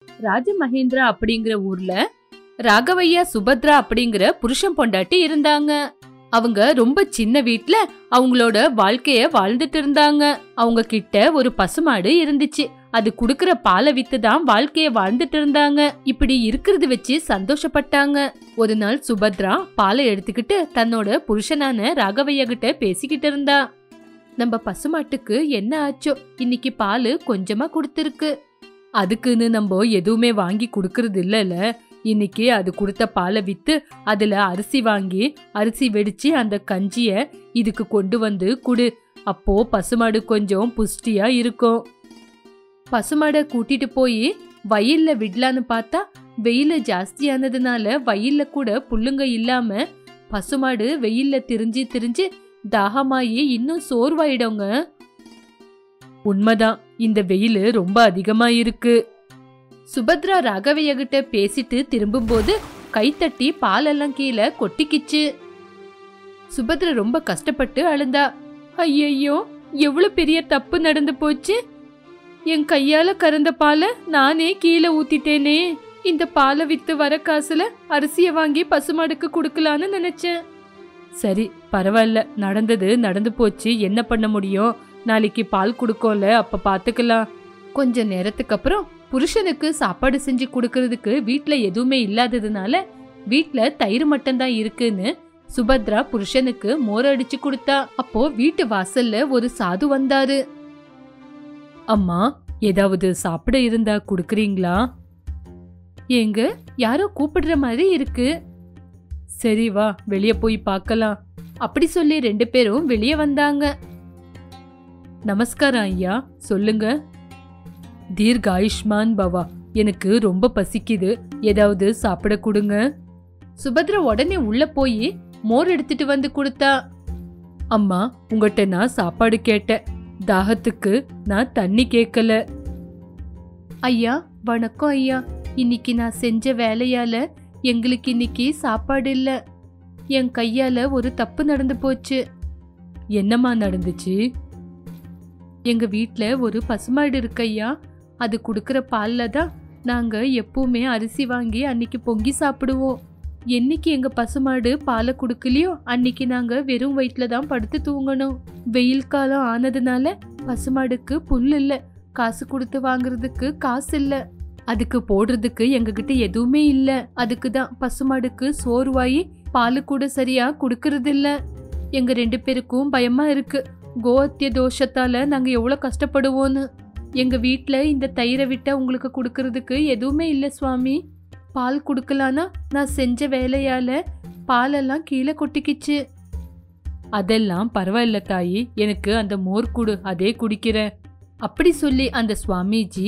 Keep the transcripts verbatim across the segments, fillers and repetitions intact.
ராஜமகேந்திரா அப்படிங்கிற ஊர்ல ராகவையா சுபத்ரா அப்படிங்கிற புருஷன் பொண்டாட்டி இருந்தாங்க. அவங்க ரொம்ப சின்ன வீட்ல அவங்களோட வாழ்க்கைய வாழ்ந்துட்டு இருந்தாங்க. அவங்க கிட்ட ஒரு பசுமாடு இருந்துச்சு. அது குடுக்கற பாலை வித்துதான் வாழ்க்கைய வாழ்ந்துட்டு இருந்தாங்க. இப்படி இருக்கிறது வச்சு சந்தோஷப்பட்டாங்க. ஒரு நாள் சுபத்ரா பாலை எடுத்துக்கிட்டு தன்னோட புருஷனான ராகவையா கிட்ட பேசிக்கிட்டு இருந்தா. நம்ம பசுமாட்டுக்கு என்ன ஆச்சோ, இன்னைக்கு பால் கொஞ்சமா குடுத்திருக்கு. அதுக்குன்னு நம்ம எதுவுமே வாங்கி குடுக்கறது இல்லல. இன்னைக்கு அது கொடுத்த பாலை வித்து அதுல அரிசி வாங்கி அரிசி வெடிச்சு அந்த கஞ்சிய இதுக்கு கொண்டு வந்து குடு. அப்போ பசுமாடு கொஞ்சம் புஷ்டியா இருக்கும். பசுமாடை கூட்டிட்டு போய் வயல்ல விடலான்னு பார்த்தா வெயில ஜாஸ்தியானதுனால வயல்ல கூட புல்லுங்க இல்லாம பசுமாடு வெயில்ல திரிஞ்சு திரிஞ்சு தாகமாயி இன்னும் சோர்வாயிடுங்க. உண்மைதான், இந்த வெயில் ரொம்ப அதிகமா இருக்கு. சுபத்ரா ராகவையா கிட்ட பேசிட்டு திரும்பும் போது கைத்தட்டி பாலெல்லாம் கீழே கொட்டிக்கிச்சு. சுபத்ரா ரொம்ப கஷ்டப்பட்டு அழுந்தா. ஐயோ, எவ்வளவு பெரிய தப்பு நடந்து போச்சு. என் கையால கறந்த பாலை நானே கீழே ஊத்திட்டேனே. இந்த பாலை வித்து வர காசுல அரிசிய வாங்கி பசுமாடுக்கு குடுக்கலான்னு நினைச்சேன். சரி, பரவாயில்ல, நடந்தது நடந்து போச்சு. என்ன பண்ண முடியும்? நாளைக்கு பால் குடுக்கோம்ல, அப்ப பாத்துக்கலாம். கொஞ்ச நேரத்துக்கு அப்புறம் புருஷனுக்கு சாப்பாடு செஞ்சு குடுக்கறதுக்கு வீட்ல எதுவுமே இல்லாததுனால வீட்ல தயிர் மட்டும் தான் இருக்குன்னு சுபத்ரா புருஷனுக்கு மோர் அடிச்சு கொடுத்தா. அப்போ வீட்டு வாசல்ல ஒரு சாது வந்தாரு. அம்மா, ஏதாவது சாப்பிட இருந்தா குடுக்கறீங்களா? ஏங்க, யாரோ கூப்பிடுற மாதிரி இருக்கு. சரி வா, வெளியே போய் பார்க்கலாம். அப்படி சொல்லி ரெண்டு பேரும் வெளியே வந்தாங்க. நமஸ்காரம் ஐயா, சொல்லுங்க. தீர்காயுஷ்மான் பவா, எனக்கு ரொம்ப பசிக்குது, ஏதாவது சாப்பிட கொடுங்க. சுபத்ரா உடனே உள்ள போய் மோர் எடுத்துட்டு வந்து கொடுத்தா. அம்மா, உங்ககிட்ட நான் சாப்பாடு கேட்டேன், தாகத்துக்கு நான் தண்ணி கேட்கல. ஐயா வணக்கம் ஐயா, இன்னைக்கு நான் செஞ்ச வேலையால எங்களுக்கு இன்னைக்கு சாப்பாடு இல்ல. என் கையால ஒரு தப்பு நடந்து போச்சு. என்னம்மா நடந்துச்சு? எங்க வீட்ல ஒரு பசுமாடு இருக்கையா, அது குடுக்கற பால்ல தான் நாங்க எப்பவுமே அரிசி வாங்கி அன்னைக்கு பொங்கி சாப்பிடுவோம். என்னைக்கு எங்க பசுமாடு பாலை குடுக்கலையோ அன்னைக்கு நாங்க வெறும் வயிற்றுல தான் படுத்து தூங்கணும். வெயில் காலம் ஆனதுனால பசுமாடுக்கு புல் இல்ல, காசு கொடுத்து வாங்குறதுக்கு காசு இல்ல, அதுக்கு போடுறதுக்கு எங்க கிட்ட எதுவுமே இல்ல. அதுக்குதான் பசுமாடுக்கு சோர்வாயி பாலு கூட சரியா குடுக்கறது இல்ல. எங்க ரெண்டு பேருக்கும் பயமா இருக்கு, கோஹத்ய தோஷத்தால நாங்க எவ்வளவு கஷ்டப்படுவோன்னு. எங்க வீட்ல இந்த தயிரை விட்ட உங்களுக்கு குடுக்கறதுக்கு எதுவுமே இல்ல சுவாமி. பால் குடுக்கலானா நான் செஞ்ச வேலையால பாலெல்லாம் கீழே கொட்டிக்கிச்சு. அதெல்லாம் பரவாயில்ல தாயி, எனக்கு அந்த மோர் குடு, அதே குடிக்கிறேன். அப்படி சொல்லி அந்த சுவாமிஜி,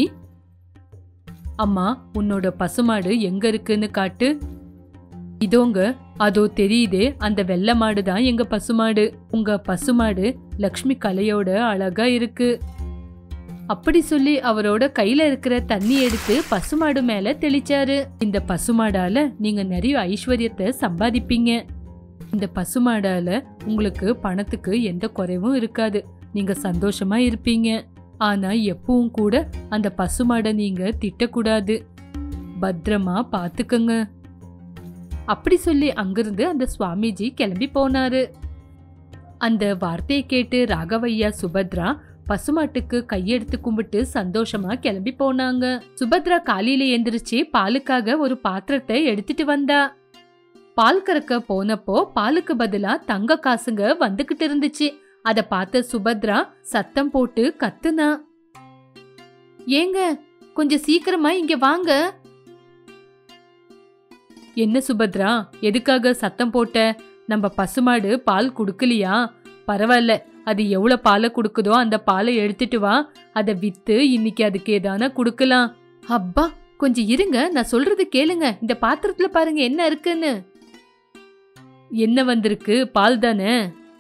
அம்மா உன்னோட பசுமாடு எங்க இருக்குன்னு காட்டு. இதோங்க, அதோ தெரியுதே, அந்த வெள்ளை மாடு தான் எங்க பசுமாடு. உங்க பசுமாடு லக்ஷ்மி கலையோட அழகா இருக்கு. அப்படி சொல்லி அவரோட கையில இருக்கிற தண்ணி எடுத்து பசுமாடு மேல தெளிச்சாரு. இந்த பசுமாடால நீங்க நிறைய ஐஸ்வர்யத்தை சம்பாதிப்பீங்க. இந்த பசுமாடால உங்களுக்கு பணத்துக்கு எந்த குறைவும் இருக்காது, நீங்க சந்தோஷமா இருப்பீங்க. ஆனா எப்பவும் கூட அந்த பசுமாடை நீங்க திட்டக்கூடாது, பத்திரமா பாத்துக்கங்க. அப்படி சொல்லி அங்கிருந்து அந்த சுவாமிஜி கிளம்பி போனாரு. அந்த வார்த்தையை கேட்டு ராகவையா சுபத்ரா பசுமாட்டுக்கு கையெடுத்து கும்பிட்டு சந்தோஷமா கிளம்பி போனாங்க. சுபத்ரா காலையில எந்திரிச்சு பாலுக்காக ஒரு பாத்திரத்தை எடுத்துட்டு வந்தா. பால் கறக்க போனப்போ பாலுக்கு பதிலா தங்க காசுங்க வந்துகிட்டு இருந்துச்சு. அத பார்த்த சுபத்ரா சத்தம் போட்டு கத்துனா, ஏங்க கொஞ்சம் சீக்கிரமா இங்க வாங்க. என்ன சுபத்ரா, எதுக்காக சத்தம் போட்ட? நம்ம பசுமாடு பால் குடுக்கலையா? பரவாயில்ல, அது எவ்வளவு பாலை குடுக்குதோ அந்த பாலை எடுத்துட்டு வா, அதை வித்து இன்னைக்கு அதுக்கு ஏதான குடுக்கலாம். அப்பா கொஞ்சம் இருங்க, நான் சொல்றது கேளுங்க. இந்த பாத்திரத்துல பாருங்க என்ன இருக்குன்னு. என்ன வந்திருக்கு? பால் தானே?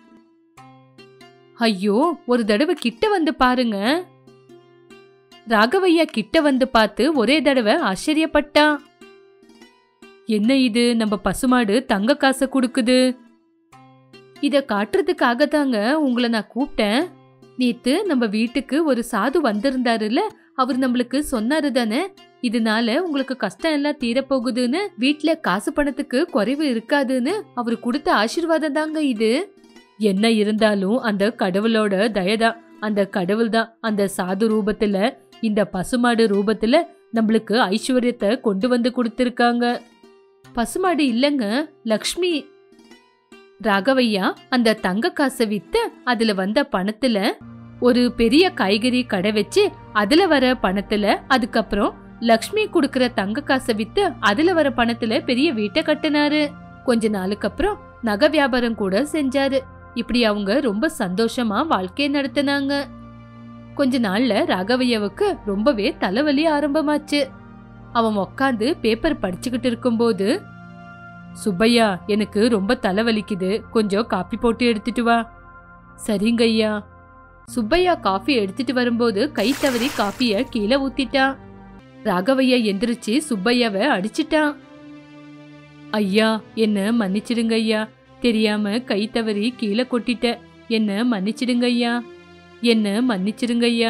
ஐயோ, ஒரு தடவை கிட்ட வந்து பாருங்க. ராகவையா கிட்ட வந்து பார்த்து ஒரே தடவை ஆச்சரியப்பட்டா. என்ன இது, நம்ம பசுமாடு தங்க காசை குடுக்குது. இத காட்டுறதுக்காக தாங்க உங்களை நான் கூப்பிட்டேன். நேத்து நம்ம வீட்டுக்கு ஒரு சாது வந்திருந்தாருல, அவர் நம்மளுக்கு சொன்னாரு தானே, இதனால உங்களுக்கு கஷ்டம் எல்லாம் தீரப்போகுதுன்னு, வீட்ல காசு பணத்துக்கு குறைவு இருக்காதுன்னு அவரு கொடுத்த ஆசீர்வாதம் தாங்க இது. என்ன இருந்தாலும் அந்த கடவுளோட தயதான். அந்த கடவுள் தான் அந்த சாது ரூபத்துல, இந்த பசுமாடு ரூபத்துல நம்மளுக்கு ஐஸ்வர்யத்தை கொண்டு வந்து கொடுத்திருக்காங்க. பசுமாடு இல்லங்க, லக்ஷ்மி. ராகவையா அந்த தங்க காசை வித்து அதுல வந்த பணத்துல ஒரு பெரிய காய்கறி கடை வச்சு அதுல வர பணத்துல, அதுக்கப்புறம் லக்ஷ்மி குடுக்கற தங்க காசை வித்து அதுல வர பணத்துல பெரிய வீட்டை கட்டினாரு. கொஞ்ச நாளுக்கு அப்புறம் நகை வியாபாரம் கூட செஞ்சாரு. இப்படி அவங்க ரொம்ப சந்தோஷமா வாழ்க்கையை நடத்தினாங்க. கொஞ்ச நாள்ல ராகவையாவுக்கு ரொம்பவே தலைவலி ஆரம்பமாச்சு. அவன் உக்காந்து பேப்பர் படிச்சுக்கிட்டு இருக்கும்போது, சுப்பையா, எனக்கு ரொம்ப தலைவலிக்குது, கொஞ்சம் காப்பி போட்டு எடுத்துட்டு வா. சரிங்க ஐயா. சுப்பையா காஃபி எடுத்துட்டு வரும்போது கை தவறி காஃபிய கீழே ஊத்திட்டான். ராகவையா எந்திரிச்சு சுப்பையாவை அடிச்சிட்டான். ஐயா, என்ன மன்னிச்சிடுங்க ஐயா, தெரியாம கை தவறி கீழே கொட்டிட்ட, என்ன மன்னிச்சிடுங்க ஐயா, என்ன மன்னிச்சிடுங்க ஐயா.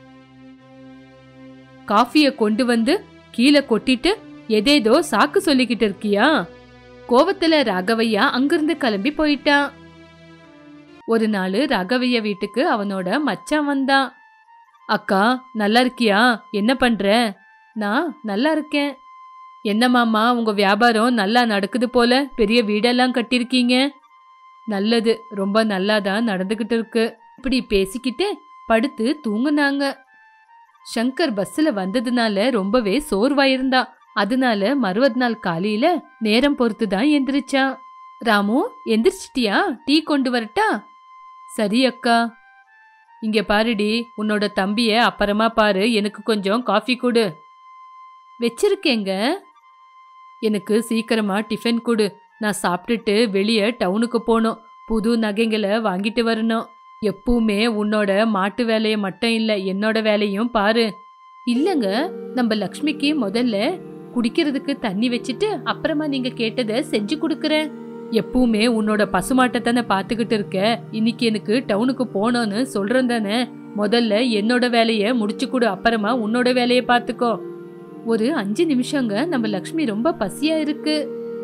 காஃபிய கொண்டு வந்து கீழே கொட்டிட்டு எதேதோ சாக்கு சொல்லிக்கிட்டு இருக்கியா? கோவத்துல ராகவையா அங்கிருந்து கிளம்பி போயிட்டான். ஒரு நாள் ராகவையா வீட்டுக்கு அவனோட மச்சான் வந்தான். அக்கா, நல்லா இருக்கியா? என்ன பண்ற? நான் நல்லா இருக்கேன். என்ன மாமா, உங்க வியாபாரம் நல்லா நடக்குது போல, பெரிய வீடெல்லாம் கட்டிருக்கீங்க. நல்லது, ரொம்ப நல்லாதான் நடந்துகிட்டு இருக்கு. இப்படி பேசிக்கிட்டே படுத்து தூங்குனாங்க. சங்கர் பஸ்ல வந்ததுனால ரொம்பவே சோர்வாயிருந்தான். அதனால மறுவது நாள் காலையில நேரம் பொறுத்துதான் எந்திரிச்சான். ராமு, எந்திரிச்சிட்டியா? டீ கொண்டு வரட்டா? சரி அக்கா. இங்க பாருடி, உன்னோட தம்பிய அப்புறமா பாரு, எனக்கு கொஞ்சம் காஃபி கொடு. வச்சிருக்கேங்க. எனக்கு சீக்கிரமா டிஃபன் கொடு. நான் சாப்பிட்டுட்டு வெளியே டவுனுக்கு போகணும். புது நகைங்களை வாங்கிட்டு வரணும். எப்பவுமே உன்னோட மாட்டு வேலையை மட்டும் இல்ல, என்னோட வேலையும் பாரு. இல்லங்க, நம்ம லக்ஷ்மிக்கு முதல்ல குடிக்கிறதுக்கு தண்ணி வச்சுட்டு அப்புறமா நீங்க கேட்டதை செஞ்சு கொடுக்கறேன். எப்பவுமே உன்னோட பசுமாட்டை தானே பாத்துக்கிட்டு இருக்க. இன்னைக்கு எனக்கு டவுனுக்கு போனோன்னு சொல்றேன் தானே. முதல்ல என்னோட வேலைய முடிச்சு கொடு, அப்புறமா உன்னோட வேலைய பாத்துக்கோ. ஒரு அஞ்சு நிமிஷங்க, நம்ம லக்ஷ்மி ரொம்ப பசியா இருக்கு.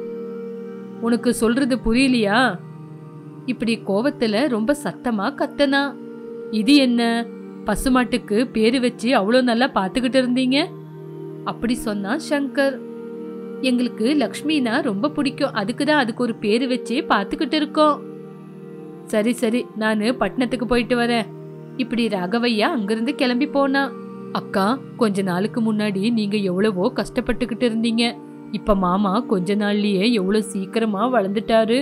உனக்கு சொல்றது புரியலையா? இப்படி கோவத்துல ரொம்ப சத்தமா கத்தனா. இது என்ன, பசுமாட்டுக்கு பேரு வச்சு அவ்வளோ நல்லா பாத்துக்கிட்டு இருந்தீங்க? அப்படி சொன்னா சங்கர். எங்களுக்கு லக்ஷ்மினா ரொம்ப பிடிக்கும், அதுக்குதான் அதுக்கு ஒரு பேரு வச்சு பாத்துக்கிட்டு இருக்கோம். சரி சரி, நானு பட்டணத்துக்கு போயிட்டு வரேன். இப்படி ராகவையா அங்கிருந்து கிளம்பி போனா. அக்கா, கொஞ்ச நாளுக்கு முன்னாடி நீங்க எவ்வளவோ கஷ்டப்பட்டுக்கிட்டு இருந்தீங்க. இப்ப மாமா கொஞ்ச நாள்லயே எவ்வளவு சீக்கிரமா வளர்ந்துட்டாரு.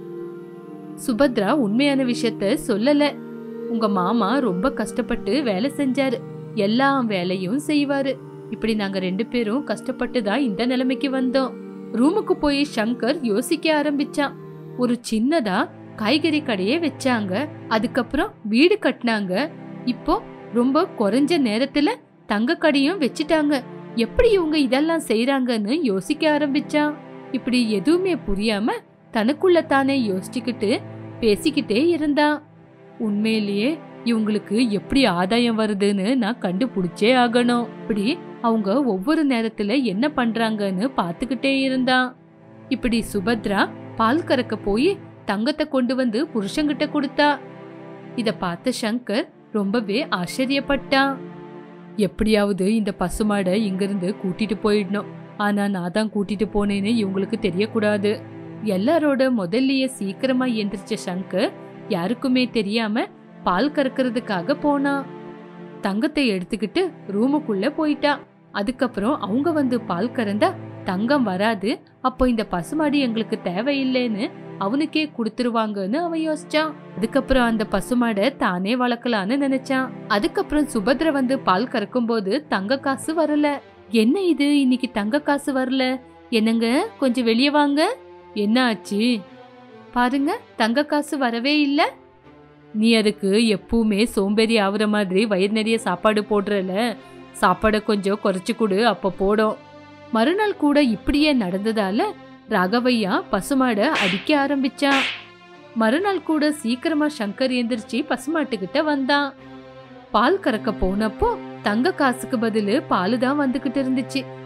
சுபத்ரா உண்மையான விஷயத்த சொல்லல. உங்க மாமா ரொம்ப கஷ்டப்பட்டு வேலை செஞ்சாரு, எல்லா வேலையும் செய்வாரு. இப்படி நாங்க ரெண்டு பேரும் கஷ்டப்பட்டுதான் இந்த நிலைமைக்கு வந்தோம். ரூமுக்கு போய் சங்கர் யோசிக்க ஆரம்பிச்சான். ஒரு சின்னதா காய்கறி கடையே வச்சாங்க, அதுக்கப்புறம் வீடு கட்டினாங்க. இப்போ ரொம்ப குறைஞ்ச நேரத்துல தங்க கடையும் வச்சுட்டாங்க. எப்படி இவங்க இதெல்லாம் செய்யறாங்கன்னு யோசிக்க ஆரம்பிச்சான். இப்படி எதுவுமே புரியாம தனக்குள்ள தானே யோசிச்சுக்கிட்டு பேசிக்கிட்டே இருந்தான். உண்மையிலேயே இவங்களுக்கு எப்படி ஆதாயம் வருதுன்னு நான் கண்டுபிடிச்சே ஆகணும். இப்படி அவங்க ஒவ்வொரு நேரத்துல என்ன பண்றாங்கன்னு பாத்துக்கிட்டே இருந்தான். இப்படி சுபத்ரா பால் கறக்க போய் தங்கத்தை கொண்டு வந்து புருஷங்கிட்ட கொடுத்தா. இத பார்த்த சங்கர் ரொம்பவே ஆச்சரியப்பட்டான். எப்படியாவது இந்த பசுமாடை இங்கிருந்து கூட்டிட்டு போயிடணும். ஆனா நான் தான் கூட்டிட்டு போனேன்னு இவங்களுக்கு தெரியக்கூடாது. எல்லாரோட முதல்லயே சீக்கிரமா எந்திரிச்ச சங்கர் யாருக்குமே தெரியாம பால் கறக்கிறதுக்காக போனா. தங்கத்தை எடுத்துக்கிட்டு ரூமுக்குள்ள போயிட்டா. அதுக்கப்புறம் அவங்க வந்து பால் கறந்தா தங்கம் வராது, அப்போ இந்த பசுமாடு எங்களுக்கு தேவையில்லைன்னு அவனுக்கே குடுத்துருவாங்கன்னு அவன் யோசிச்சான். அதுக்கப்புறம் அந்த பசுமாடை தானே வளர்க்கலான்னு நினைச்சான். அதுக்கப்புறம் சுபத்ரா வந்து பால் கறக்கும் போது தங்க காசு வரல. என்ன இது, இன்னைக்கு தங்க காசு வரல? என்னங்க, கொஞ்சம் வெளியே வாங்க. என்ன ஆச்சு பாருங்க, தங்க காசு வரவே இல்ல. நீ அதுக்கு எப்பவுமே சோம்பேறி ஆகுற மாதிரி வயிறு நிறைய சாப்பாடு போடுறல, சாப்பாடை கொஞ்சம் குறைச்சு கொடு, அப்ப போடும். மறுநாள் கூட இப்படியே நடந்ததால ராகவையா பசுமாட அடிக்க ஆரம்பிச்சான். மறுநாள் கூட சீக்கிரமா சங்கர் எந்திரிச்சு பசுமாட்டுக்கிட்ட வந்தான். பால் கறக்க போனப்போ தங்க காசுக்கு பதிலு பாலு தான் வந்துகிட்டு இருந்துச்சு.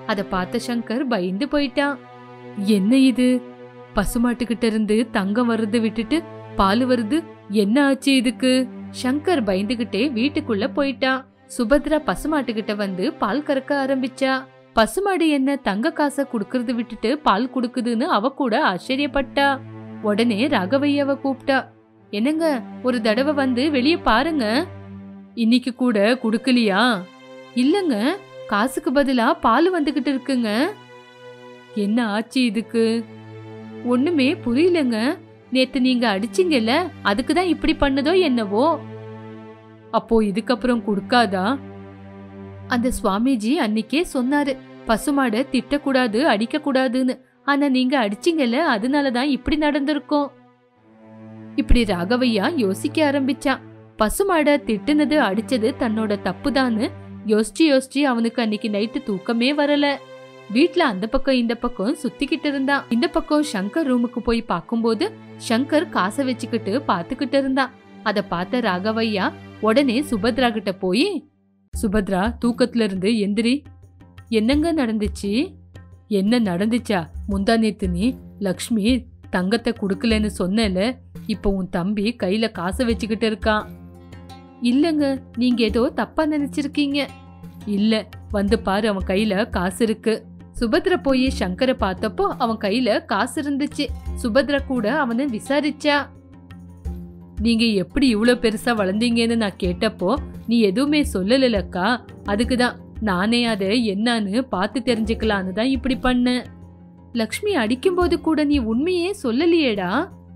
அத பார்த்த சங்கர் பயந்து போயிட்டான். என்ன இது, பசுமாட்டுக்கிட்ட இருந்து தங்கம் வருது விட்டுட்டு பால் வருது, என்ன ஆச்சு இதுக்கு? சங்கர் பயந்துகிட்டே வீட்டுக்குள்ள போயிட்டான். சுபத்ரா பசுமாட்டுக்கிட்ட வந்து பால் கறக்க ஆரம்பிச்சா. பசுமாடு என்ன தங்க காசை குடுக்கறது விட்டுட்டு பால் குடுக்குதுன்னு அவ கூட ஆச்சரியப்பட்டா. உடனே ராகவையாவ கூப்பிட்டா. என்னங்க, ஒரு தடவை வந்து வெளியே பாருங்க. இன்னைக்கு கூட குடுக்கலையா? இல்லங்க, காசுக்கு பதிலா பால் வந்துகிட்டு இருக்குங்க. என்ன ஆச்சு இதுக்கு? ஒண்ணுமே புரியலங்க. நேத்து நீங்க அடிச்சிங்கல்ல, அதுக்குதான் இப்படி பண்ணதோ என்னவோ. அப்போ இதுக்கப்புறம் குடுக்காதா? அந்த சுவாமிஜி அன்னைக்கே சொன்னாரு, பசுமாட திட்டக்கூடாது, அடிக்க கூடாதுன்னு. ஆனா நீங்க அடிச்சிங்கல்ல, அதனாலதான் இப்படி நடந்திருக்கும். இப்படி ராகவையா யோசிக்க ஆரம்பிச்சான். பசுமாட திட்டுனது அடிச்சது தன்னோட தப்புதான்னு யோசிச்சு யோசிச்சு அவனுக்கு அன்னைக்கு நைட்டு தூக்கமே வரல. வீட்ல அந்த பக்கம் இந்த பக்கம் சுத்திக்கிட்டு இருந்தான். இந்த பக்கம் சங்கர் ரூமுக்கு போய் பாக்கும்போது சங்கர் காசை வச்சுக்கிட்டு பாத்துக்கிட்டு இருந்தான். அத பார்த்த ராகவையா உடனே சுபத்ரா கிட்ட போய், சுபத்ரா, தூக்கத்துல இருந்து எந்திரி. என்னங்க நடந்துச்சு? என்ன நடந்துச்சா? முந்தா நேத்து நீ லக்ஷ்மி தங்கத்தை குடுக்கலன்னு சொன்னல, இப்ப உன் தம்பி கையில காசை வச்சுக்கிட்டு இருக்கான். இல்லங்க, நீங்க ஏதோ தப்பா நினைச்சிருக்கீங்க. இல்ல, வந்து பாரு, அவன் கையில காசு இருக்கு. சுபத்ரா போய் சங்கரை பார்த்தப்போ அவன் கையில காசு இருந்துச்சு. சுபத்ரா கூட அவனை விசாரிச்சா. நீங்க எப்படி இவ்வளவு பெருசா வளர்ந்தீங்கன்னு நான் கேட்டப்போ நீ எதுவுமே சொல்லலக்கா. அதுக்குதான் நானே அதை என்னன்னு பார்த்து தெரிஞ்சுக்கலான்னு தான் இப்படி பண்ண. லக்ஷ்மி அடிக்கும்போது கூட நீ உண்மையே சொல்லலையேடா.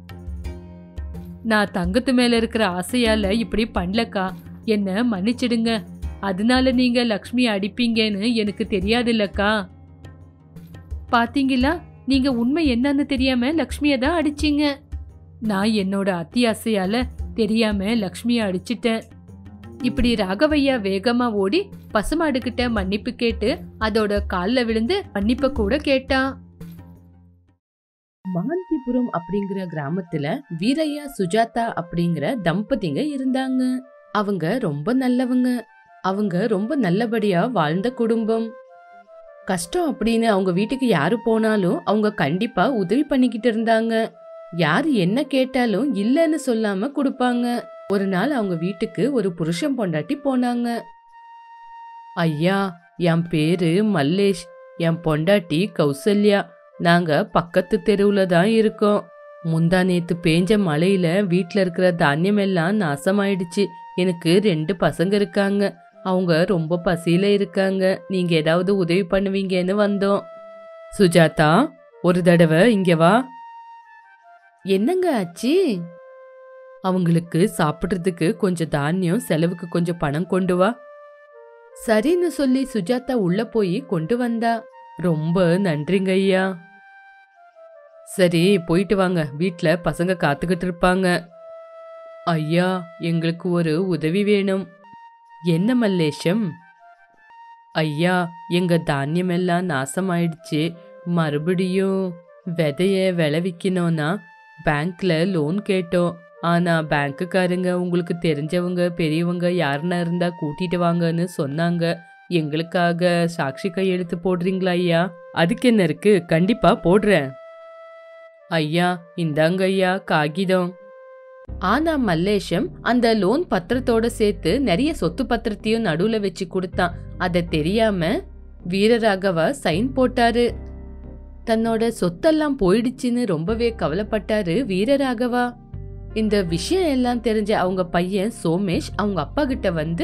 நான் தங்கத்து மேல இருக்கிற ஆசையால இப்படி பண்ணலக்கா, என்ன மன்னிச்சிடுங்க. அதனால நீங்க லக்ஷ்மி அடிப்பீங்கன்னு எனக்கு தெரியாதுல்லக்கா. பாத்தீங்களா, நீங்க உண்மை என்னன்னு தெரியாம லக்ஷ்மிய தான் அடிச்சீங்க. நான் என்னோட அத்தியாசையால தெரியாம லக்ஷ்மிய அடிச்சிட்டேன். இப்படி ராகவையா வேகமா ஓடி பசுமாடு கிட்ட மன்னிப்பு கேட்டு அதோட கால்ல விழுந்து மன்னிப்ப கூட கேட்டான். மகந்திபுரம் அப்படிங்கிற கிராமத்துல வீரையா சுஜாதா அப்படிங்கிற தம்பதிங்க இருந்தாங்க. அவங்க ரொம்ப நல்லவங்க. அவங்க ரொம்ப நல்லபடியா வாழ்ந்த குடும்பம். கஷ்டம் அப்படின்னு அவங்க வீட்டுக்கு யாரு போனாலும் அவங்க கண்டிப்பா உதவி பண்ணிக்கிட்டு இருந்தாங்க. யாரு என்ன கேட்டாலும் இல்லன்னு சொல்லாம கொடுப்பாங்க. ஒரு நாள் அவங்க வீட்டுக்கு ஒரு புருஷன் பொண்டாட்டி போனாங்க. ஐயா, என் பேரு மல்லேஷ், என் பொண்டாட்டி கௌசல்யா. நாங்க பக்கத்து தெருவுல தான் இருக்கோம். முந்தா நேத்து பேஞ்ச மழையில வீட்டுல இருக்கிற தானியம் எல்லாம் நாசமாயிடுச்சு. எனக்கு ரெண்டு பசங்க இருக்காங்க. அவங்க ரொம்ப பசியில இருக்காங்க. நீங்க ஏதாவது உதவி பண்ணுவீங்கன்னு வந்தோம். சுஜாதா, ஒரு தடவை இங்க வா. என்னங்க ஆச்சு? அவங்களுக்கு சாப்பிடுறதுக்கு கொஞ்சம் தானியம், செலவுக்கு கொஞ்சம் பணம் கொண்டு வா. சரின்னு சொல்லி சுஜாதா உள்ள போய் கொண்டு வந்தா. ரொம்ப நன்றிங்க ஐயா. சரி, போயிட்டு வாங்க, வீட்ல பசங்க காத்துக்கிட்டு இருப்பாங்க. ஐயா, எங்களுக்கு ஒரு உதவி வேணும். என்ன மல்லேஷம்? ஐயா, எங்க தானியம் எல்லாம் நாசமாயிடுச்சு. மறுபடியும் விதைய விளைவிக்கணும்னா பேங்க்ல லோன் கேட்டோம். ஆனா பேங்க்குக்காரங்க உங்களுக்கு தெரிஞ்சவங்க பெரியவங்க யாருன்னா இருந்தா கூட்டிட்டு வாங்கன்னு சொன்னாங்க. எங்களுக்காக சாட்சி கையெழுத்து போடுறீங்களா ஐயா? அதுக்கு என்ன இருக்கு, கண்டிப்பா போடுறேன். ஐயா, இந்தாங்க ஐயா காகிதம். ஆனா மல்லேஷம் அந்த லோன் பத்திரத்தோட சேர்த்து நிறைய சொத்து பத்திரத்தையும் நடுவுல வச்சு கொடுத்தான். அத தெரியாம வீரராகவா சைன் போட்டாரு. தன்னோட சொத்தெல்லாம் போயிடுச்சுன்னு ரொம்பவே கவலைப்பட்டாரு வீரராகவா. இந்த விஷயம் எல்லாம் தெரிஞ்ச அவங்க பையன் சோமேஷ் அவங்க அப்பா கிட்ட வந்து,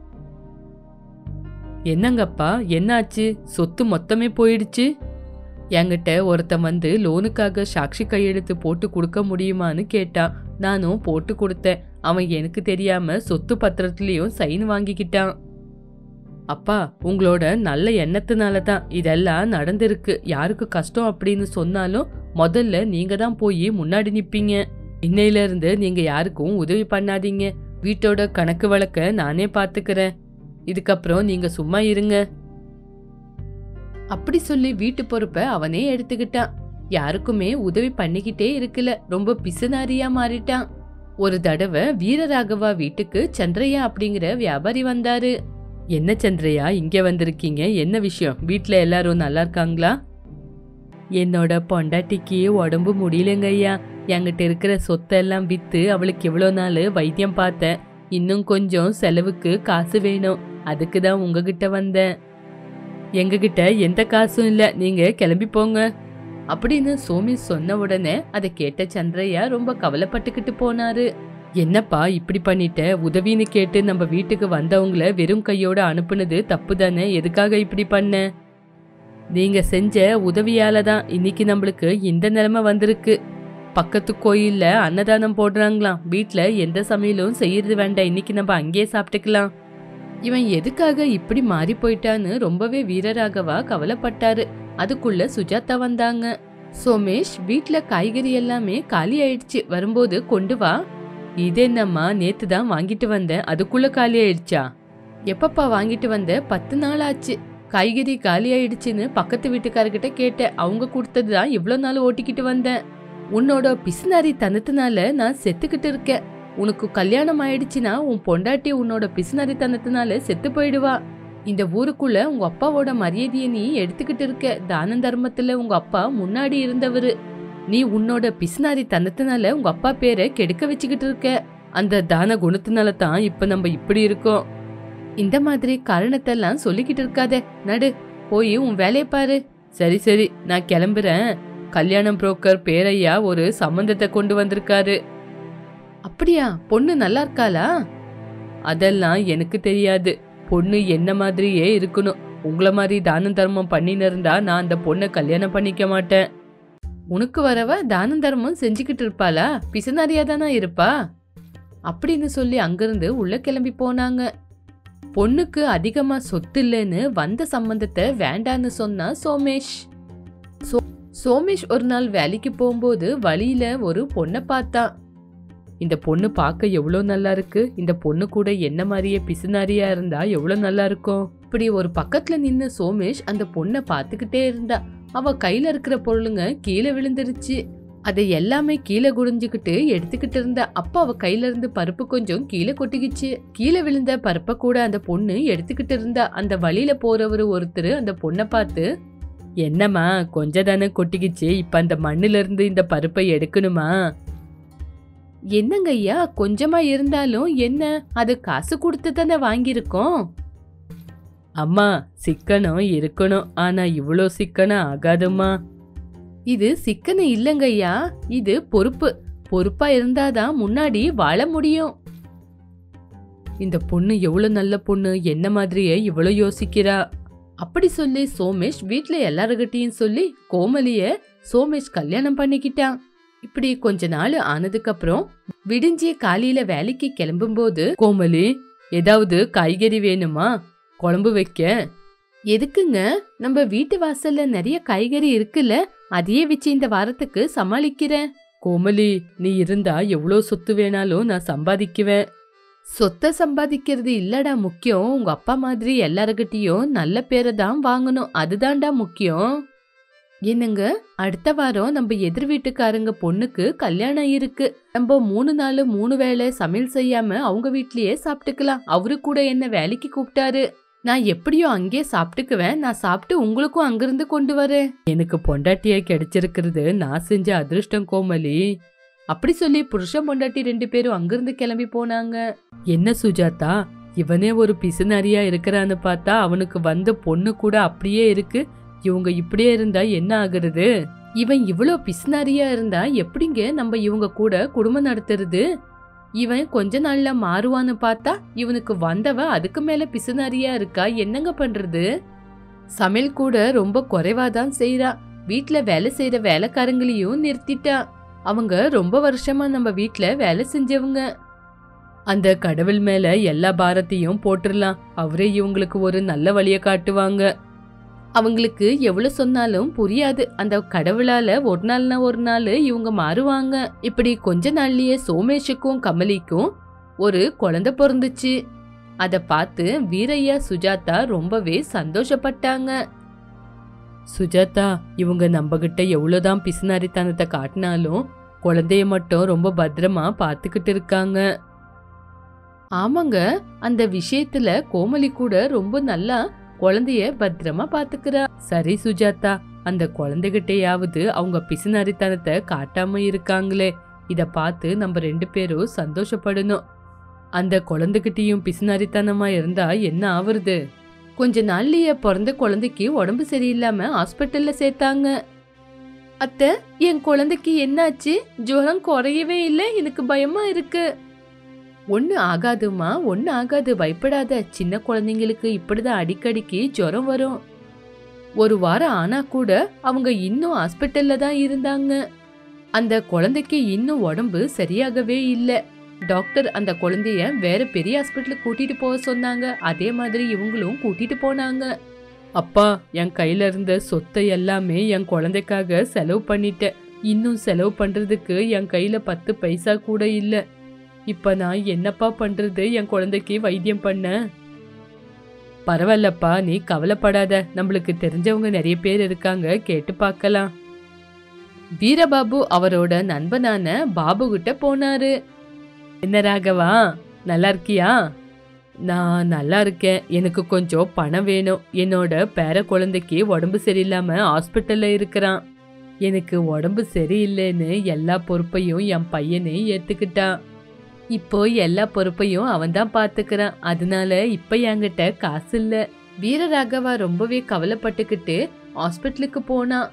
என்னங்கப்பா, என்னாச்சு? சொத்து மொத்தமே போயிடுச்சு. என்கிட்ட ஒருத்தன் வந்து லோனுக்காக சாட்சி கையெழுத்து போட்டு கொடுக்க முடியுமான்னு கேட்டான். நானும் போட்டு கொடுத்தேன். அவன் எனக்கு தெரியாம சொத்து பத்திரத்திலயும் சைன் வாங்கிக்கிட்டான். அப்பா, உங்களோட நல்ல எண்ணத்தினாலதான் இதெல்லாம் நடந்திருக்கு. யாருக்கு கஷ்டம் அப்படின்னு சொன்னாலும் முதல்ல நீங்க தான் போய் முன்னாடி நிப்பீங்க. இன்னையில இருந்து நீங்க யாருக்கும் உதவி பண்ணாதீங்க. வீட்டோட கணக்கு வழக்க நானே பாத்துக்கிறேன். இதுக்கப்புறம் நீங்க சும்மா இருங்க. அப்படி சொல்லி வீட்டு பொறுப்ப அவனே எடுத்துக்கிட்டான். யாருக்குமே உதவி பண்ணிக்கிட்டே இருக்கல. ரொம்ப பிசுனாரியா மாறிட்டான். ஒரு தடவை வீரராகவா வீட்டுக்கு சந்திரையா அப்படிங்கிற வியாபாரி வந்தாரு. என்ன சந்திரையா இங்க வந்திருக்கீங்க? என்ன விஷயம்? வீட்ல எல்லாரும் நல்லா இருக்காங்களா? என்னோட பொண்டாட்டிக்கு உடம்பு முடியலங்க ஐயா. என்கிட்ட இருக்கிற சொத்தெல்லாம் வித்து அவளுக்கு எவ்வளோ நாள் வைத்தியம் பார்த்தேன். இன்னும் கொஞ்சம் செலவுக்கு காசு வேணும். அதுக்கு தான் உங்ககிட்ட வந்தேன். எங்ககிட்ட எந்த காசும் இல்லை, நீங்க கிளம்பி போங்க அப்படின்னு சோமேஷ் சொன்ன உடனே அதை கேட்ட சந்திரையா ரொம்ப கவலைப்பட்டுக்கிட்டு போனாரு. என்னப்பா இப்படி பண்ணிட்ட? உதவின்னு கேட்டு நம்ம வீட்டுக்கு வந்தவங்கள வெறும் கையோட அனுப்புனது தப்பு தானே? எதுக்காக இப்படி பண்ண? நீங்க செஞ்ச உதவியால தான் இன்னைக்கு நம்மளுக்கு இந்த நிலைமை வந்திருக்கு. பக்கத்து கோயில்ல அன்னதானம் போடுறாங்களாம். வீட்டுல எந்த சமையலும் செய்யறது வேண்டாம், இன்னைக்கு நம்ம அங்கேயே சாப்பிட்டுக்கலாம். இவன் எதுக்காக இப்படி மாறி போயிட்டான்னு ரொம்பவே வீரராகவா கவலைப்பட்டாரு. அதுக்குள்ள சுஜாதா வந்தாங்க. சோமேஷ், வீட்டுல காய்கறி எல்லாமே காலி ஆயிடுச்சு, வரும்போது கொண்டு வா. இது என்னம்மா, நேத்து தான் வாங்கிட்டு வந்தேன், அதுக்குள்ள காலி ஆயிடுச்சா? எப்பப்பா வாங்கிட்டு வந்த? பத்து நாள் ஆச்சு. காய்கறி காலி ஆயிடுச்சுன்னு பக்கத்து வீட்டுக்காரர்கிட்ட கேட்டேன். அவங்க கொடுத்தது தான் இவ்வளோ நாள் ஓட்டிக்கிட்டு வந்தேன். உன்னோட பிசுனாரி தனத்தினால நான் செத்துக்கிட்டு இருக்கேன். உனக்கு கல்யாணம் ஆயிடுச்சுன்னா உன் பொண்டாட்டி உன்னோட பிசுனாரி தனத்தினால செத்து போயிடுவா. இந்த ஊருக்குள்ள உங்க அப்பாவோட மரியாதையை நீ எடுத்துக்கிட்டு இருக்க. தான தர்மத்துல உங்க அப்பா முன்னாடி இருந்தவரு. நீ உன்னோட பிசுனாரி தனத்தினால உங்க அப்பா பேரை கெடுக்க வச்சுக்கிட்டு இருக்க. அந்த தான குணத்தினால தான் இப்ப நம்ம இப்படி இருக்கோம். இந்த மாதிரி காரணத்தெல்லாம் சொல்லிக்கிட்டு இருக்காதே, நடு போய் உன் வேலையை பாரு. சரி சரி, நான் கிளம்புறேன். கல்யாணம் புரோக்கர் பேரையா ஒரு சம்பந்தத்தை கொண்டு வந்திருக்காரு. அப்படியா? பொண்ணு நல்லா இருக்காளா? அதெல்லாம் எனக்கு தெரியாது. பொண்ணு என்ன மாதிரியே இருக்கணும். உங்கள மாதிரி தான தர்மம் பண்ணின்னு இருந்தா நான் அந்த பொண்ணை கல்யாணம் பண்ணிக்க மாட்டேன். உனக்கு வரவ தான தர்மம் செஞ்சுக்கிட்டு இருப்பாளா? பிசுனாரியா தானா இருப்பா அப்படின்னு சொல்லி அங்கிருந்து உள்ள கிளம்பி போனாங்க. பொண்ணுக்கு அதிகமா சொத்து இல்லைன்னு வந்த சம்பந்தத்தை வேண்டான்னு சொன்னா சோமேஷ். சோமேஷ் ஒரு நாள் வேலைக்கு போகும்போது வழியில ஒரு பொண்ணை பார்த்தான். இந்த பொண்ணு பார்க்க எவ்வளோ நல்லா இருக்கு. இந்த பொண்ணு கூட என்ன மாதிரியே பிசுனாரியா இருந்தா எவ்வளோ நல்லா இருக்கும். இப்படி ஒரு பக்கத்துல நின்னு சோமேஷ் அந்த பொண்ணை பார்த்துக்கிட்டே இருந்தா. அவ கையில இருக்கிற பொருளுங்க கீழே விழுந்துருச்சு. அதை எல்லாமே கீழே குடிஞ்சுக்கிட்டு எடுத்துக்கிட்டு இருந்தா. அப்ப அவ கையில இருந்து பருப்பு கொஞ்சம் கீழே கொட்டிக்கிச்சு. கீழே விழுந்த பருப்பை கூட அந்த பொண்ணு எடுத்துக்கிட்டு இருந்தா. அந்த வழியில போறவரு ஒருத்தர் அந்த பொண்ணை பார்த்து, என்னம்மா கொஞ்சம் தானே கொட்டிக்கிச்சு, இப்ப அந்த மண்ணுல இருந்து இந்த பருப்பை எடுக்கணுமா? என்னங்க ஐயா, கொஞ்சமா இருந்தாலும் என்ன, அது காசு கொடுத்து தானே வாங்கியிருக்கோம். அம்மா, சிக்கனம் இருக்கணும், ஆனா இவ்வளோ சிக்கனம் ஆகாதும்மா. இது சிக்கனம் இல்லங்க ஐயா, இது பொறுப்பு. பொறுப்பா இருந்தாதான் முன்னாடி வாழ முடியும். இந்த பொண்ணு எவ்வளவு நல்ல பொண்ணு, என்ன மாதிரியே இவ்வளவு யோசிக்கிறா. அப்படி சொல்லி சோமேஷ் வீட்டுல எல்லாருகிட்டையும் சொல்லி கோமலிய சோமேஷ் கல்யாணம் பண்ணிக்கிட்டான். இப்படி கொஞ்ச நாள் ஆனதுக்கு அப்புறம் விடிஞ்சி காலையில வேலைக்கு கிளம்பும் போது, கோமலி ஏதாவது காய்கறி வேணுமா குழம்பு வைக்க? எதுக்குங்க, நம்ம வீட்டு வாசல்ல நிறைய காய்கறி இருக்குல்ல, அதையே வச்சு இந்த வாரத்துக்கு சமாளிக்கிறேன். கோமலி, நீ இருந்தா எவ்வளோ சொத்து வேணாலும் நான் சம்பாதிக்குவேன். சொத்தை சம்பாதிக்கிறது இல்லடா முக்கியம், உங்க அப்பா மாதிரி எல்லாருக்கிட்டையும் நல்ல பேரை தான் வாங்கணும், அதுதான்டா முக்கியம். என்னங்க, அடுத்த வாரம் நம்ம எதிர் வீட்டுக்காரங்க பொண்ணுக்கு கல்யாணம் இருக்கு. நம்ம மூணு நாள் மூணு வேளை சமையல் செய்யாம அவங்க வீட்லயே சாப்பிட்டுக்கலாம். அவரு கூட என்ன வேலைக்கு கூப்பிட்டாரு. நான் எப்படியோ அங்கே சாப்பிட்டுக்குவேன். நான் சாப்பிட்டு உங்களுக்கும் அங்கிருந்து கொண்டு வரேன். எனக்கு பொண்டாட்டியா கிடைச்சிருக்கிறது நான் செஞ்ச அதிர்ஷ்டம் கோமலி. அப்படி சொல்லி புருஷன் பொண்டாட்டி ரெண்டு பேரும் அங்கிருந்து கிளம்பி போனாங்க. என்ன சுஜாதா, இவனே ஒரு பிசுனாரியா இருக்கிறான்னு பார்த்தா அவனுக்கு வந்த பொண்ணு கூட அப்படியே இருக்கு. இவங்க இப்படியே இருந்தா என்ன ஆகுறது? இவன் இவ்வளோ பிசுனாரியா இருந்தா எப்படிங்க நம்ம இவங்க கூட குடும்பம் நடத்துறது? இவன் கொஞ்ச நாள்ல மாறுவான்னு பார்த்தா இவனுக்கு வந்தவ அதுக்கு மேல பிசுனாரியா இருக்கா. என்னங்க பண்றது? சமையல் கூட ரொம்ப குறைவாதான் செய்யறா. வீட்டுல வேலை செய்யற வேலைக்காரங்களையும் நிறுத்திட்டா. அவங்க ரொம்ப வருஷமா நம்ம வீட்டுல வேலை செஞ்சவங்க. அந்த கடவுள் மேல எல்லா பாரத்தையும் போட்டுடலாம். அவரே இவங்களுக்கு ஒரு நல்ல வழிய காட்டுவாங்க. அவங்களுக்கு எவ்வளவு சொன்னாலும் புரியாது. அந்த கடவுளால ஒரு நாள்னா ஒரு நாள் இவங்க மாறுவாங்க. இப்படி கொஞ்ச நாள்லயே சோமேஷுக்கும் கமலிக்கும் ஒரு குழந்தை பிறந்துச்சு. அத பார்த்து வீரையா சுஜாதா ரொம்பவே சந்தோஷப்பட்டாங்க. சுஜாதா, இவங்க நம்ம கிட்ட எவ்வளவுதான் பிசுனாரித்தனத்தை காட்டினாலும் குழந்தைய மட்டும் ரொம்ப பத்திரமா பாத்துக்கிட்டு இருக்காங்க. ஆமாங்க, அந்த விஷயத்துல கோமலி கூட ரொம்ப நல்லா குழந்தைய பத்திரமா பாத்துக்கிறா. சரி சுஜாதா, அந்த குழந்தைகிட்டையாவது அவங்க பிசுனாரித்தனத்தை காட்டாம இருக்காங்களே, இத பார்த்து நம்ம ரெண்டு பேரும் சந்தோஷப்படணும். அந்த குழந்தைகிட்டையும் பிசுனாரித்தனமா இருந்தா என்ன ஆவறது? கொஞ்ச நாள்லயே பிறந்த குழந்தைக்கு உடம்பு சரியில்லாம ஹாஸ்பிட்டல்ல சேர்த்தாங்க. அத்தை, என் குழந்தைக்கு என்னாச்சு? ஜுரம் குறையவே இல்லை, எனக்கு பயமா இருக்கு. ஒண்ணு ஆகாதுமா, ஒண்ணு ஆகாது, பயப்படாத. சின்ன குழந்தைங்களுக்கு இப்படிதான் அடிக்கடிக்கு ஜுரம் வரும். ஒரு வாரம் ஆனா கூட அவங்க இன்னும் ஹாஸ்பிட்டல்ல தான் இருந்தாங்க. அந்த குழந்தைக்கு இன்னும் உடம்பு சரியாகவே இல்லை. டாக்டர் அந்த குழந்தைய வேற பெரிய ஹாஸ்பிட்டலுக்கு கூட்டிட்டு போக சொன்னாங்க. அதே மாதிரி இவங்களும் கூட்டிட்டு போனாங்க. அப்பா, என் கையில இருந்த சொத்தை எல்லாமே என் குழந்தைக்காக செலவு பண்ணிட்டேன். இன்னும் செலவு பண்றதுக்கு என் கையில பத்து பைசா கூட இல்ல. இப்ப நான் என்னப்பா பண்றது என் குழந்தைக்கு வைத்தியம் பண்ண? பரவாயில்லப்பா, நீ கவலைப்படாத. நம்மளுக்கு தெரிஞ்சவங்க நிறைய பேர் இருக்காங்க, கேட்டு பார்க்கலாம். வீரபாபு அவரோட நண்பனான பாபு கிட்ட போனாரு. என்ன ராகவா, நல்லா இருக்கியா? நான் நல்லா இருக்கேன். எனக்கு கொஞ்சம் பணம் வேணும். என்னோட பேர குழந்தைக்கு உடம்பு சரியில்லாம ஹாஸ்பிட்டல்ல இருக்கிறான். எனக்கு உடம்பு சரியில்லைன்னு எல்லா பொறுப்பையும் என் பையனே ஏத்துக்கிட்டான். இப்போ எல்லா பொறுப்பையும் அவன் தான் பாத்துக்கிறான். அதனால இப்ப என்கிட்ட காசு இல்ல. வீரராகவா ரொம்பவே கவலைப்பட்டுக்கிட்டு ஹாஸ்பிட்டலுக்கு போனான்.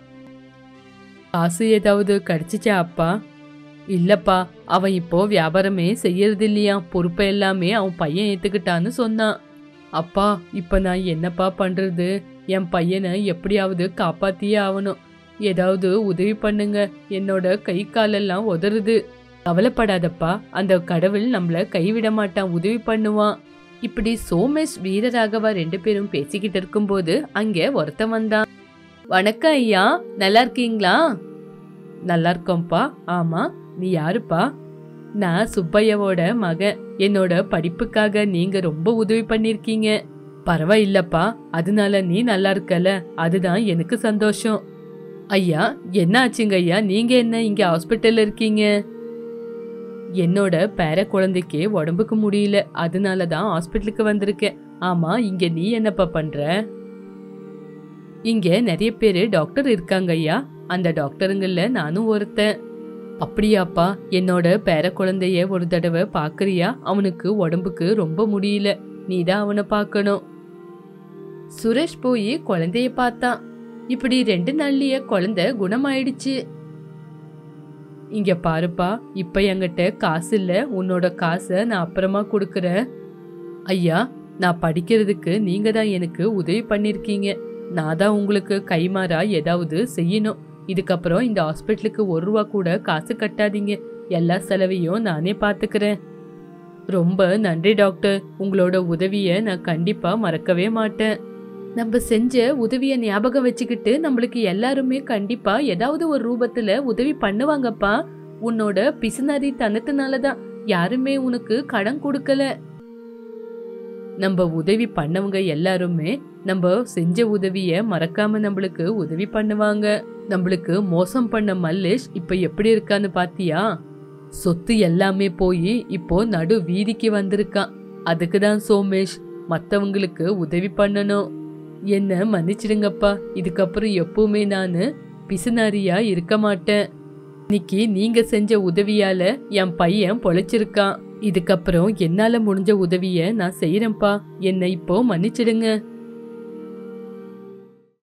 காசு ஏதாவது கிடைச்சிச்சா அப்பா? இல்லப்பா, அவன் இப்போ வியாபாரமே செய்யறது இல்லையா. பொறுப்பை எல்லாமே அவன் பையன் ஏத்துக்கிட்டான்னு சொன்னான். அப்பா, இப்ப நான் என்னப்பா பண்றது? என் பையனை எப்படியாவது காப்பாத்தியே ஆகணும். ஏதாவது உதவி பண்ணுங்க. என்னோட கை காலெல்லாம் உதறுது. கவலைப்படாதப்பா, அந்த கடவுள் நம்மள கைவிட மாட்டான், உதவி பண்ணுவான். இப்படி சோமேஷ் வீரராகவா ரெண்டு பேரும் பேசிக்கிட்டு இருக்கும்போது அங்க ஒருத்தன் வந்தான். வணக்கம் ஐயா, நல்லா இருக்கீங்களா? நல்லா இருக்கோம்ப்பா. ஆமா, நீ யாருப்பா? நான் சுப்பையாவோட மகன். என்னோட படிப்புக்காக நீங்க ரொம்ப உதவி பண்ணிருக்கீங்க. பரவாயில்லப்பா, அதனால நீ நல்லா இருக்கல, அதுதான் எனக்கு சந்தோஷம். ஐயா, என்ன ஆச்சுங்க ஐயா? நீங்க என்ன இங்க ஹாஸ்பிட்டல்ல இருக்கீங்க? என்னோட பேர குழந்தைக்கு உடம்புக்கு முடியல, அதனாலதான் ஹாஸ்பிட்டலுக்கு வந்திருக்கேன். ஆமா, இங்க நீ என்னப்பா பண்ற? இங்க நிறைய பேரு டாக்டர் இருக்காங்க ஐயா. அந்த டாக்டருங்கள்ல நானும் ஒருத்தன். அப்படியாப்பா, என்னோட பேர குழந்தைய ஒரு தடவை பாக்குறியா? அவனுக்கு உடம்புக்கு ரொம்ப முடியல, நீதான் அவனை பார்க்கணும். சுரேஷ் போய் குழந்தைய பார்த்தான். இப்படி ரெண்டு நாள்லயே குழந்தை குணமாயிடுச்சு. இங்க பாருப்பா, இப்ப என்கிட்ட காசு இல்ல. உன்னோட காசை நான் அப்புறமா கொடுக்கறேன். ஐயா, நான் படிக்கிறதுக்கு நீங்க தான் எனக்கு உதவி பண்ணிருக்கீங்க. நான் தான் உங்களுக்கு கைமாறா ஏதாவது செய்யணும். இதுக்கப்புறம் இந்த ஹாஸ்பிட்டலுக்கு ஒரு ரூபா கூட காசு கட்டாதீங்க. எல்லா செலவையும் நானே பாத்துக்கிறேன். ரொம்ப நன்றி டாக்டர். உங்களோட உதவிய நான் கண்டிப்பா மறக்கவே மாட்டேன். நம்ம செஞ்ச உதவிய ஞாபகம் வச்சுக்கிட்டு நம்மளுக்கு எல்லாருமே கண்டிப்பா ஏதாவது ஒரு ரூபத்துல உதவி பண்ணுவாங்கப்பா. உன்னோட பிசுனாரி தனத்தினாலதான் யாருமே உனக்கு கடன் கொடுக்கல. நம்ம உதவி பண்ணவங்க எல்லாருமே நம்ம செஞ்ச உதவிய மறக்காம நம்மளுக்கு உதவி பண்ணுவாங்க. நம்மளுக்கு மோசம் பண்ண மல்லேஷ் இப்ப எப்படி இருக்கான்னு பாத்தியா? சொத்து எல்லாமே போய் இப்போ நடு வீதிக்கு வந்திருக்கான். அதுக்குதான் சோமேஷ் மத்தவங்களுக்கு உதவி பண்ணணும். என்ன மன்னிச்சிடுங்கப்பா. இதுக்கப்புறம் எப்பவுமே நானு பிசுனாரியா இருக்க மாட்டேன். இன்னைக்கு நீங்க செஞ்ச உதவியால என் பையன் பொழைச்சிருக்கான். இதுக்கப்புறம் என்னால முடிஞ்ச உதவிய நான் செய்யறேன்ப்பா. என்னை இப்போ மன்னிச்சிடுங்க.